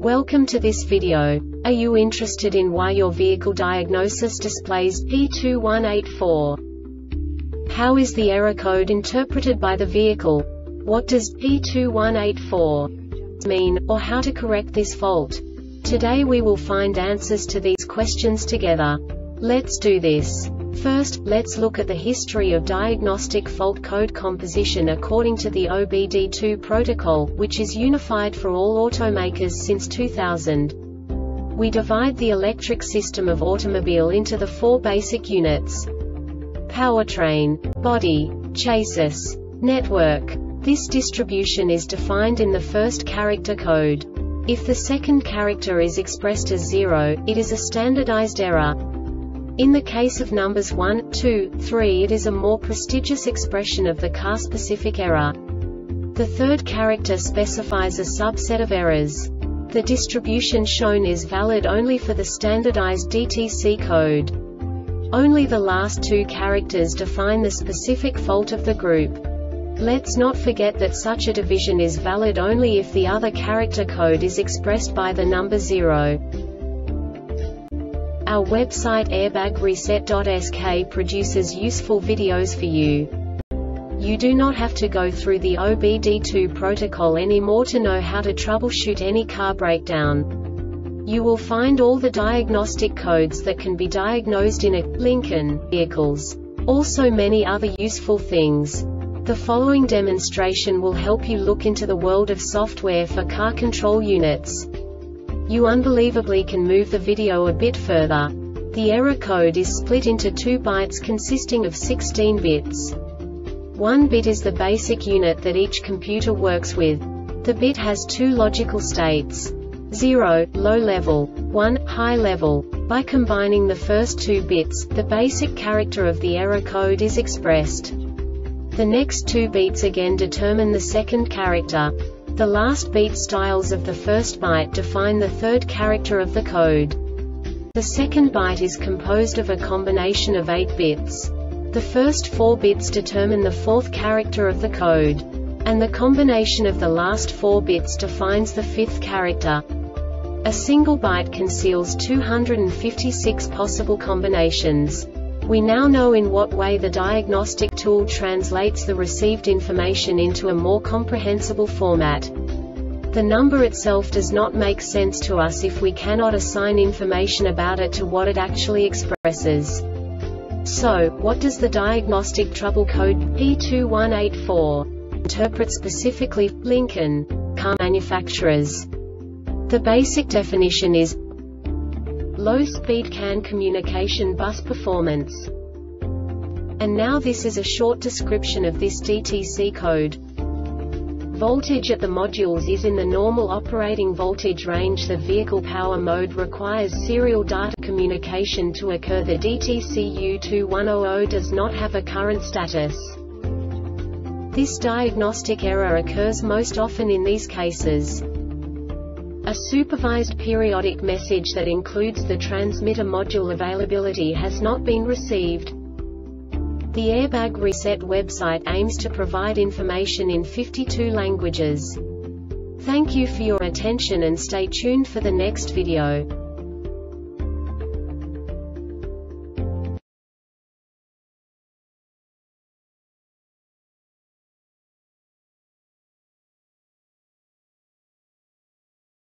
Welcome to this video. Are you interested in why your vehicle diagnosis displays P2184? How is the error code interpreted by the vehicle? What does P2184 mean, or how to correct this fault? Today we will find answers to these questions together. Let's do this. First, let's look at the history of diagnostic fault code composition according to the OBD2 protocol, which is unified for all automakers since 2000. We divide the electric system of automobile into the four basic units: powertrain, body, chassis, network. This distribution is defined in the first character code. If the second character is expressed as 0, it is a standardized error. In the case of numbers 1, 2, 3, it is a more prestigious expression of the car-specific error. The third character specifies a subset of errors. The distribution shown is valid only for the standardized DTC code. Only the last two characters define the specific fault of the group. Let's not forget that such a division is valid only if the other character code is expressed by the number 0. Our website airbagreset.sk produces useful videos for you. You do not have to go through the OBD2 protocol anymore to know how to troubleshoot any car breakdown. You will find all the diagnostic codes that can be diagnosed in a Lincoln vehicles. Also many other useful things. The following demonstration will help you look into the world of software for car control units. You unbelievably can move the video a bit further. The error code is split into 2 bytes consisting of 16 bits. 1 bit is the basic unit that each computer works with. The bit has 2 logical states: 0, low level, 1, high level. By combining the first 2 bits, the basic character of the error code is expressed. The next 2 beats again determine the second character. The last beat styles of the first byte define the third character of the code. The second byte is composed of a combination of 8 bits. The first 4 bits determine the fourth character of the code. And the combination of the last 4 bits defines the fifth character. A single byte conceals 256 possible combinations. We now know in what way the diagnostic tool translates the received information into a more comprehensible format. The number itself does not make sense to us if we cannot assign information about it to what it actually expresses. So, what does the diagnostic trouble code P2184 interpret specifically for Lincoln car manufacturers? The basic definition is low-speed CAN communication bus performance. And now this is a short description of this DTC code. Voltage at the modules is in the normal operating voltage range. The vehicle power mode requires serial data communication to occur. The DTC U2100 does not have a current status. This diagnostic error occurs most often in these cases: a supervised periodic message that includes the transmitter module availability has not been received. The Airbag Reset website aims to provide information in 52 languages. Thank you for your attention and stay tuned for the next video.